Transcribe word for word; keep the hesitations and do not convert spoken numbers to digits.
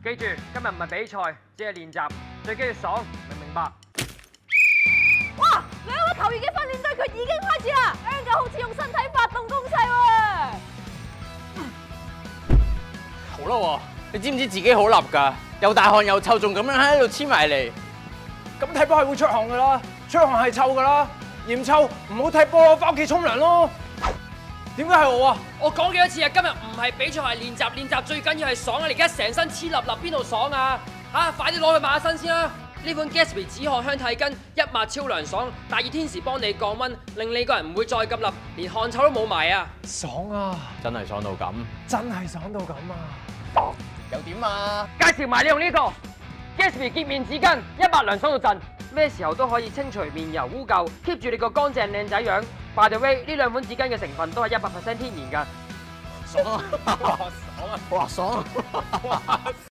記住，今日唔係比賽，只係練習，最緊要爽，明唔明白？ 哇！兩位球員嘅訓練對決已經開始啦 ，Aaron 好似用身體發動攻勢喎。 好啦喎，你知唔知自己好立㗎？又大汗又臭，仲咁樣喺度黐埋嚟。 咁踢波係會出汗㗎啦，出汗係臭㗎啦，嫌臭唔好踢波，翻屋企沖涼咯。點解係我啊？ 我講幾多次啊？今日唔係比賽，係練習。練習最緊要係爽啊！你而家成身黐立立，邊度爽啊？嚇！快啲攞去抹下身先啦！呢款 Gatsby 止汗香體巾一抹超涼爽，大熱天時幫你降溫，令你個人唔會再咁立，連汗臭都冇埋啊！ 爽啊！ 真係爽到咁， 真係爽到咁啊！ 又點啊？ 介紹埋你用呢個 Gatsby 潔面紙巾，一抹涼爽到震，咩時候都可以清除面油污垢 ，keep 住你個乾淨靚仔樣。By the way，呢兩款紙巾嘅成分都係一百 percent 天然㗎。 爽啊！哇爽啊！哇爽啊！